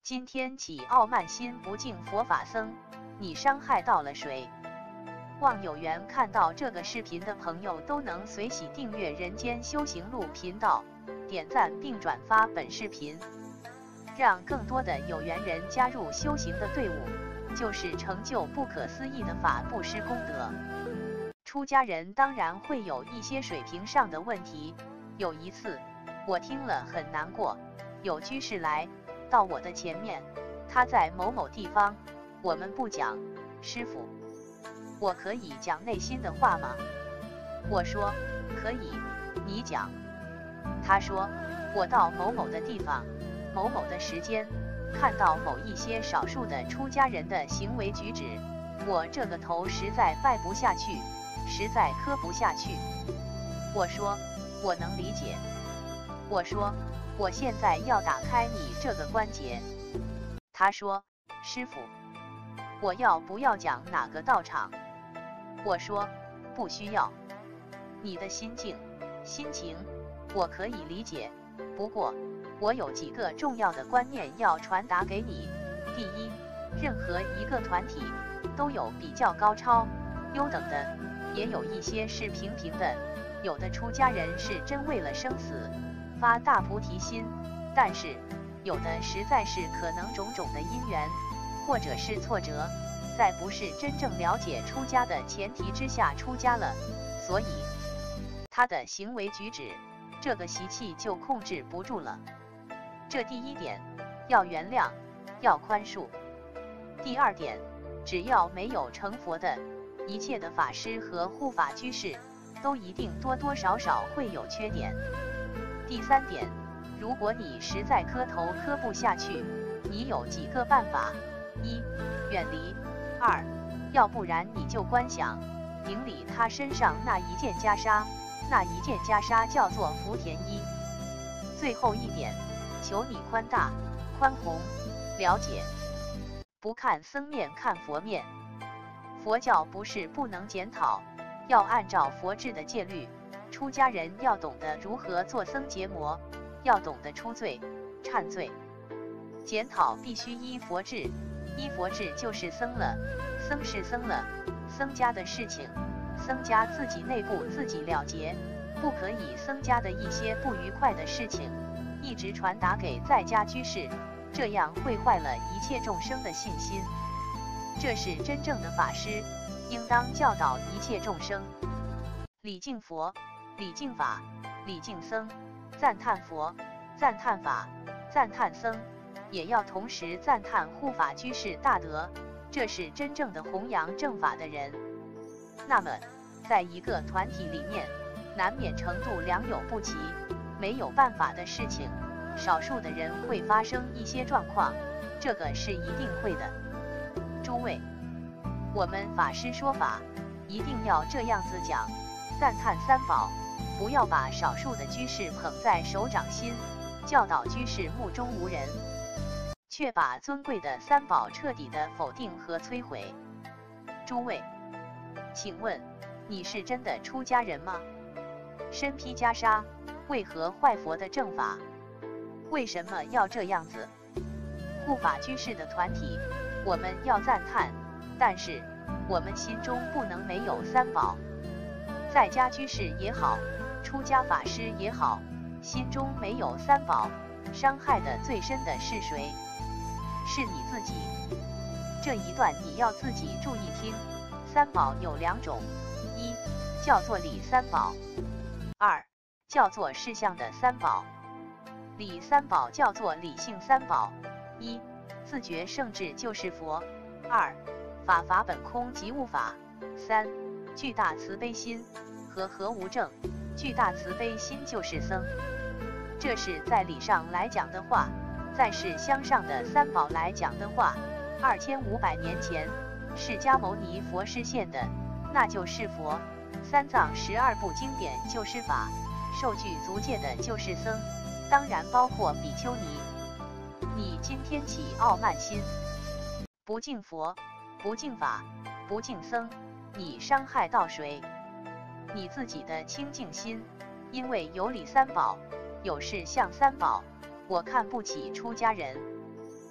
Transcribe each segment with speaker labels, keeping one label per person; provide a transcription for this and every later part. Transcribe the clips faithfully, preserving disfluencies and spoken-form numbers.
Speaker 1: 今天起傲慢心不敬佛法僧，你伤害到了谁？望有缘看到这个视频的朋友都能随喜订阅人间修行路频道，点赞并转发本视频，让更多的有缘人加入修行的队伍，就是成就不可思议的法布施功德。出家人当然会有一些水平上的问题，有一次我听了很难过，有居士来到我的前面，他在某某地方，我们不讲，师父，我可以讲内心的话吗？我说可以，你讲。他说我到某某的地方，某某的时间，看到某一些少数的出家人的行为举止，我这个头实在拜不下去，实在磕不下去。我说我能理解。我说我现在要打开你这个关节。他说师父，我要不要讲哪个道场？我说不需要，你的心境心情我可以理解，不过我有几个重要的观念要传达给你。第一，任何一个团体都有比较高超优等的，也有一些是平平的，有的出家人是真为了生死发大菩提心，但是有的实在是可能种种的因缘或者是挫折，在不是真正了解出家的前提之下出家了，所以他的行为举止这个习气就控制不住了。这第一点，要原谅，要宽恕。第二点，只要没有成佛的一切的法师和护法居士，都一定多多少少会有缺点。第三点，如果你实在磕头磕不下去，你有几个办法：一，远离；二，要不然你就观想顶礼他身上那一件袈裟，那一件袈裟叫做福田衣。最后一点，求你宽大、宽宏、了解，不看僧面看佛面。佛教不是不能检讨，要按照佛制的戒律，出家人要懂得如何做僧结魔，要懂得出罪、忏罪。检讨必须依佛制，依佛制就是僧了，僧是僧了，僧家的事情，僧家自己内部自己了结，不可以僧家的一些不愉快的事情一直传达给在家居士，这样会坏了一切众生的信心。这是真正的法师应当教导一切众生。礼敬佛，礼敬法，礼敬僧，赞叹佛，赞叹法，赞叹僧，也要同时赞叹护法居士大德，这是真正的弘扬正法的人。那么在一个团体里面，难免程度良莠不齐，没有办法的事情，少数的人会发生一些状况，这个是一定会的。诸位，我们法师说法一定要这样子讲，赞叹三宝，不要把少数的居士捧在手掌心，教导居士目中无人，却把尊贵的三宝彻底的否定和摧毁。诸位，请问你是真的出家人吗？身披袈裟，为何坏佛的正法？为什么要这样子？护法居士的团体我们要赞叹，但是我们心中不能没有三宝。在家居士也好，出家法师也好，心中没有三宝，伤害的最深的是谁？是你自己。这一段你要自己注意听。三宝有两种，一叫做理三宝，二叫做事相的三宝。理三宝叫做理性三宝：一自觉圣智就是佛；二法法本空即无法；三巨大慈悲心和和无正，巨大慈悲心就是僧。这是在理上来讲的话。在事相上的三宝来讲的话，二千五百年前释迦牟尼佛示现的那就是佛，三藏十二部经典就是法，受具足戒的就是僧，当然包括比丘尼。你今天起傲慢心，不敬佛，不敬法，不敬僧，你伤害到谁？你自己的清净心，因为有理三宝，有事相三宝，我看不起出家人。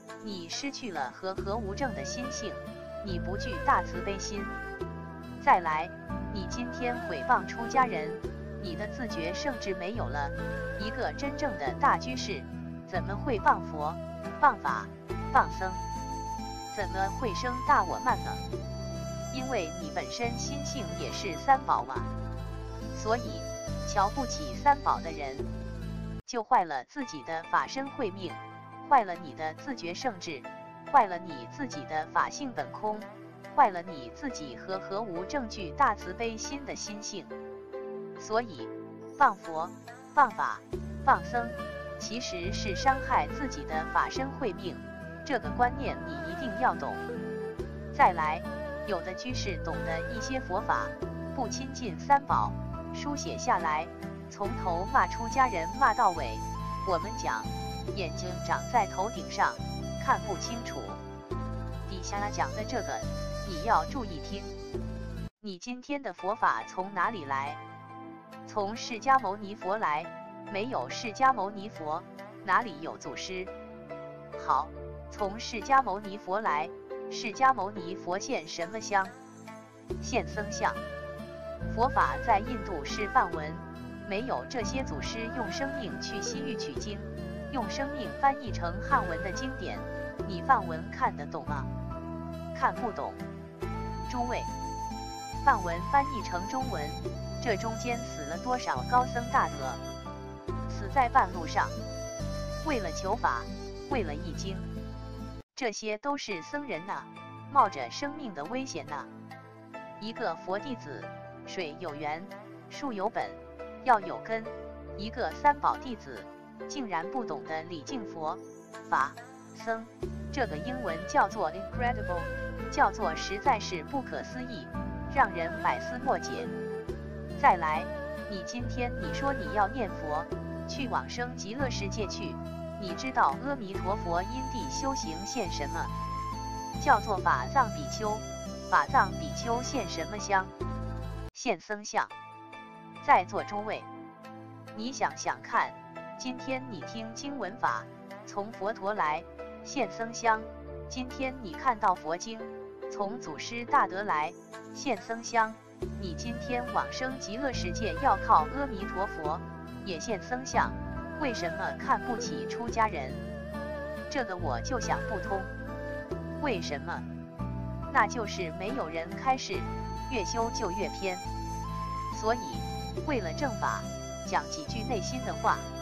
Speaker 1: 你失去了和合无正的心性，你不具大慈悲心。再来，你今天毁谤出家人，你的自觉圣智没有了。一个真正的大居士，怎么会谤佛、谤法、谤僧？怎么会生大我慢呢？因为你本身心性也是三宝啊。所以，瞧不起三宝的人，就坏了自己的法身慧命，坏了你的自觉圣智，坏了你自己的法性本空，坏了你自己和合无正具大慈悲心的心性。所以，谤佛、谤法、谤僧，其实是伤害自己的法身慧命，这个观念你一定要懂。再来，有的居士懂得一些佛法，不亲近三宝，书写下来，从头骂出家人骂到尾。我们讲，眼睛长在头顶上，看不清楚。底下讲的这个，你要注意听。你今天的佛法从哪里来？从释迦牟尼佛来，没有释迦牟尼佛，哪里有祖师？好，从释迦牟尼佛来，释迦牟尼佛现什么相？现僧相。佛法在印度是梵文，没有这些祖师用生命去西域取经，用生命翻译成汉文的经典，你梵文看得懂吗？看不懂。诸位，梵文翻译成中文，这中间死了多少高僧大德？死在半路上，为了求法，为了译经，这些都是僧人呐，冒着生命的危险呐。一个佛弟子，水有源，树有本，要有根。一个三宝弟子，竟然不懂得礼敬佛、法、僧，这个英文叫做 incredible， 叫做实在是不可思议，让人百思莫解。再来，你今天你说你要念佛，去往生极乐世界去，你知道阿弥陀佛因地修行现什么？叫做法藏比丘。法藏比丘现什么相？现僧相。在座诸位，你想想看，今天你听经文法，从佛陀来，现僧相；今天你看到佛经，从祖师大德来，现僧相。你今天往生极乐世界要靠阿弥陀佛，也现僧相。为什么看不起出家人？这个我就想不通。为什么？那就是没有人开示，越修就越偏。所以，为了正法，讲几句内心的话。